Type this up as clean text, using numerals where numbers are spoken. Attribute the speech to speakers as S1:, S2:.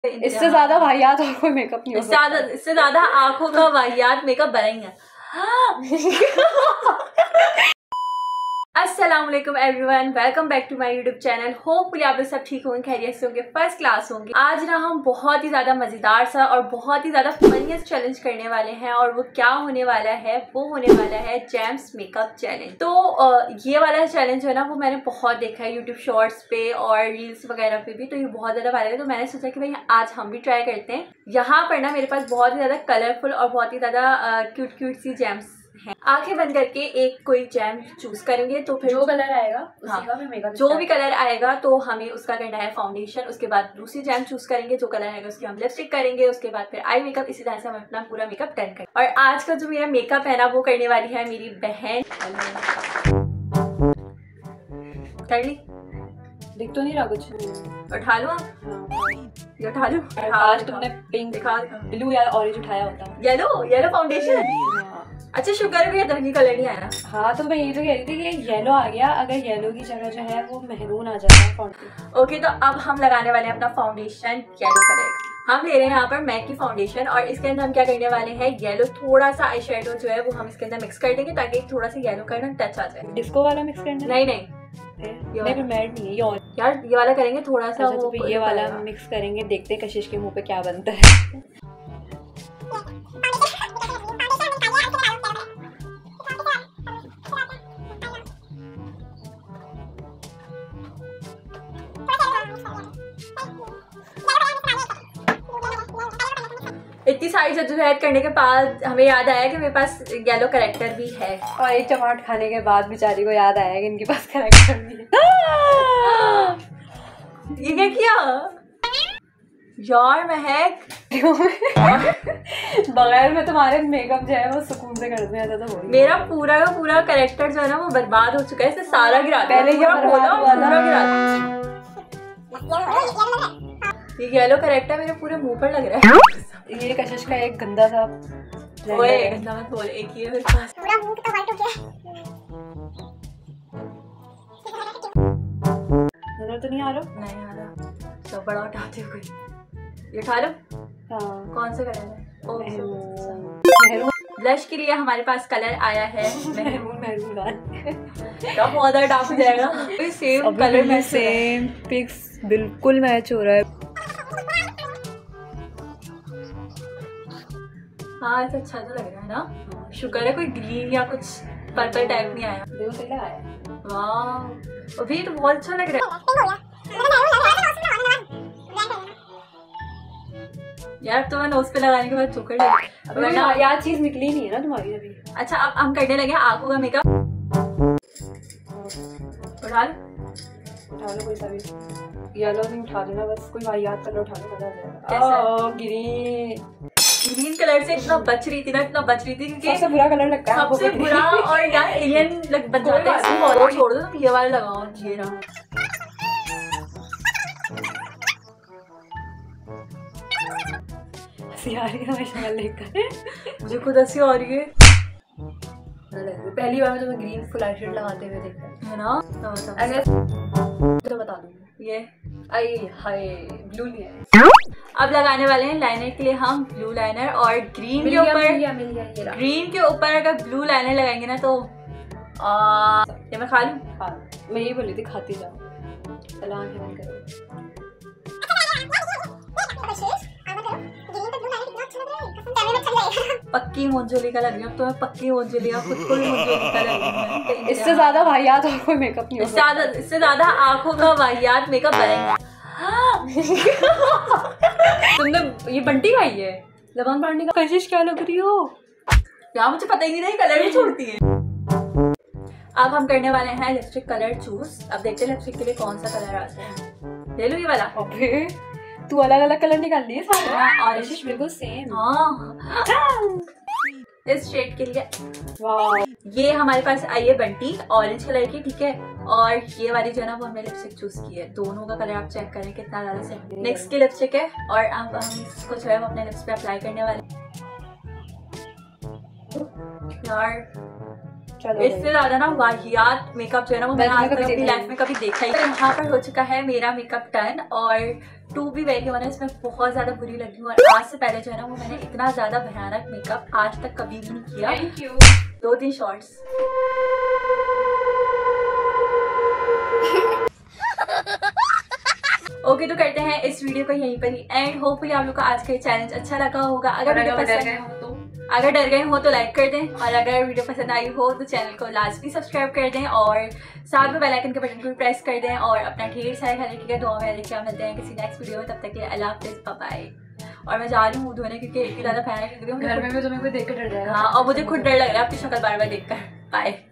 S1: इससे ज्यादा वाहियात और कोई मेकअप नहीं हो सकता।
S2: इससे ज्यादा आंखों का वाहियात मेकअप बनाएंगे। अस्सलाम वालेकुम everyone, welcome back to my YouTube channel. Hopefully आप लोग सब ठीक होंगे, खैरियत से होंगे, फर्स्ट क्लास होंगे। आज ना हम बहुत ही ज्यादा मजेदार सा और बहुत ही ज्यादा फनीएस्ट चैलेंज करने वाले हैं और वो क्या होने वाला है, वो होने वाला है जेम्स मेकअप चैलेंज। तो ये वाला चैलेंज है ना, वो मैंने बहुत देखा है यूट्यूब शॉर्ट्स पे और रील्स वगैरह पे भी, तो ये बहुत ज्यादा वायरल है। तो मैंने सोचा कि भाई आज हम भी ट्राई करते हैं। यहाँ पर ना मेरे पास बहुत ही ज्यादा कलरफुल और बहुत ही ज्यादा क्यूट क्यूट सी जेम्स हैं। आंखें बंद करके एक कोई जैम चूज करेंगे, तो फिर
S1: जो कलर आएगा
S2: हाँ,
S1: का मेकअप
S2: जो भी कलर आएगा तो हमें उसका करना है फाउंडेशन। उसके बाद दूसरी जैम चूज करेंगे, जो कलर आएगा उसकी हम लिपस्टिक करेंगे। उसके बाद फिर आई मेकअप। इसी तरह से हम अपना पूरा मेकअप डन करेंगे। और आज का जो मेरा मेकअप है ना, वो करने वाली है मेरी बहन। कर ली?
S1: दिख तो नहीं रहा कुछ।
S2: उठा लो आप, ये उठा लो।
S1: आज तुमने पिंक
S2: दिखा
S1: ब्लू या ऑरेंज उठाया होता।
S2: Yellow foundation. अच्छा शुक्र है भैया रंगी कलर नहीं आया।
S1: हाँ तो मैं यही तो कह रही थी कि येलो आ गया, अगर येलो की जगह जो है वो मेहरून आ जाता है फाउंडेशन।
S2: ओके, तो अब हम लगाने वाले हैं अपना फाउंडेशन येलो कलर। हम ले रहे हैं यहाँ पर मैक की फाउंडेशन और इसके अंदर हम क्या करने वाले हैं, येलो थोड़ा सा आई शेडो जो है वो हम इसके अंदर मिक्स कर देंगे ताकि थोड़ा सा येलो कलर टच आ जाए।
S1: डिस्को वाला मिक्स करना?
S2: नहीं
S1: फिर मैट नहीं है
S2: यार, ये वाला करेंगे थोड़ा सा।
S1: वो ये वाला मिक्स करेंगे, देखते हैं कशिश के मुंह पे क्या बनता है।
S2: इतनी सारी जद्दोजहद करने के बाद हमें याद आया कि मेरे पास येलो करेक्टर भी है।
S1: और एक टमाटर खाने के बाद बेचारी को याद आया कि इनके पास करेक्टर भी है।
S2: ये क्या किया यार महक?
S1: बगैर में तुम्हारे मेकअप जो है वो सुकून से कर दिया था। तो
S2: मेरा पूरा का पूरा करेक्टर जो है ना वो बर्बाद हो चुका है। इसे सारा गिरा
S1: पहले ये
S2: पूरा गिरा। ये येलो करेक्टर मेरे पूरे मुंह पर लग रहा है।
S1: ये कशिश का एक गंदा सा
S2: गंदा मत बोल, एक ही है मेरे पास।
S3: पूरा मुंह कितना वाइट हो गया।
S1: नजर तो नहीं आ रहा?
S2: नहीं आ रहा तो बड़ा उठाते हुए ये उठा लो।
S1: हाँ।
S2: कौन सा कलर है? ब्लश के लिए हमारे पास कलर आया है
S1: मेहरून
S2: बहुत डार्क हो जाएगा। सेम कलर में
S1: सेम पिक्स बिल्कुल मैच हो रहा है।
S2: हाँ ऐसा अच्छा तो लग रहा है ना। शुक्र है कोई ग्रीन या कुछ पर्पल टाइप नहीं आया।
S1: देखो सही लगाया।
S2: वाह, अभी तो बहुत अच्छा लग रहा है यार। तो मैं नोज पे लगाने के बाद चोकर लगी।
S1: यार चीज निकली नहीं है ना तुम्हारी अभी।
S2: अच्छा अब हम करने लगे आंखों का मेकअप। उठा
S1: लो कोई सा भी। येलो नहीं उठा लेना, बस कोई वाहियात कलर उठा लो, मजा आ जाएगा।
S2: कैसा?
S1: ग्रीन
S2: कलर से इतना बच रही थी क्योंकि
S1: सबसे बुरा कलर लगता है।
S2: सबसे बुरा और यार एलियन बन जाते हैं। छोड़ दो, ये वाला लगाओ। ये रहा। मुझे खुद हंसी आ रही है।
S1: पहली बार में तुम्हें ग्रीन फुल आई शेड लगाते हुए देखा
S2: है ना।
S1: अगर तो बता दूंगी।
S2: ये
S1: आई हाय ब्लू नहीं है।
S2: अब लगाने वाले हैं लाइनर के लिए हम ब्लू लाइनर। और ग्रीन के ऊपर अगर ब्लू लाइनर लगाएंगे ना तो ये मैं खा लूं।
S1: हाँ मैं यही बोली थी, खाती जाओ। चलो आंखें बंद करो।
S2: पक्की मोंजोली का लग रही हूँ तो मैं पक्की मोंजोली का खुद को भी मोंजोली का लग रही हूँ।
S1: इससे ज्यादा वाहियात और कोई मेकअप नहीं हो सकता।
S2: इससे ज्यादा आंखों का वाहियात मेकअप बनाएंगे।
S1: तुमने ये बंटी खाई है लबान पानी का? कशिश क्या लग रही हो
S2: यार? मुझे पता ही नहीं था कलर भी छोड़ती है। अब हम करने वाले हैं लिपस्टिक कलर चूज। अब देखते हैं लिपस्टिक के लिए कौन सा कलर आता है। ले लो ये वाला।
S1: अबे तू अलग अलग कलर निकाल लिए सारे।
S2: और
S1: कशिश बिल्कुल सेम।
S2: हाँ इस शेड के लिए।
S1: वाह,
S2: ये हमारे पास आई है बंटी ऑरेंज कलर की, ठीक है। और ये वाली जो है ना वो हमने लिपस्टिक चूज की है। दोनों का कलर आप चेक करें कितना ज्यादा सेम। नेक्स्ट की लिपस्टिक है और अब हम इसको जो है वो अपने लिप्स पे अप्लाई करने वाले। यार इससे ज्यादा ना वाहियात मेकअप जो है ना वो मैंने आज तक अपनी लाइफ में कभी देखा ही। तो यहाँ पर हो चुका है मेरा मेकअप डन, और टू बी वेरी ऑनेस्ट मैं बहुत ज्यादा बुरी लगी हूँ। और आज से पहले जो है ना वो मैंने इतना ज्यादा भयानक मेकअप आज तक कभी भी नहीं किया।
S1: Thank you.
S2: 2-3 शॉर्ट्स। ओके तो करते हैं इस वीडियो को यहीं पर ही एंड। होपफुली आप लोग को आज का चैलेंज अच्छा लगा होगा। अगर वीडियो डर गए हो तो लाइक कर दें, और अगर वीडियो पसंद आई हो तो चैनल को लाजमी सब्सक्राइब कर दें, और साथ में बेल आइकन के बटन को भी प्रेस कर दें, और अपना ढेर सारे ख्याल रखिएगा। दुआ में रखिएगा। मिलते हैं किसी नेक्स्ट वीडियो में, तब तक के लिए अल्लाह हाफिज़, बाय बाय। और मैं जा रही हूँ मुँह धोने क्योंकि इतनी ज़्यादा फैन लग रही हूँ।
S1: घर में भी तुम्हें कोई देख के डर जाएगा।
S2: हाँ, और मुझे खुद डर लग रहा है अपनी शक्ल बार बार देखकर। बाय।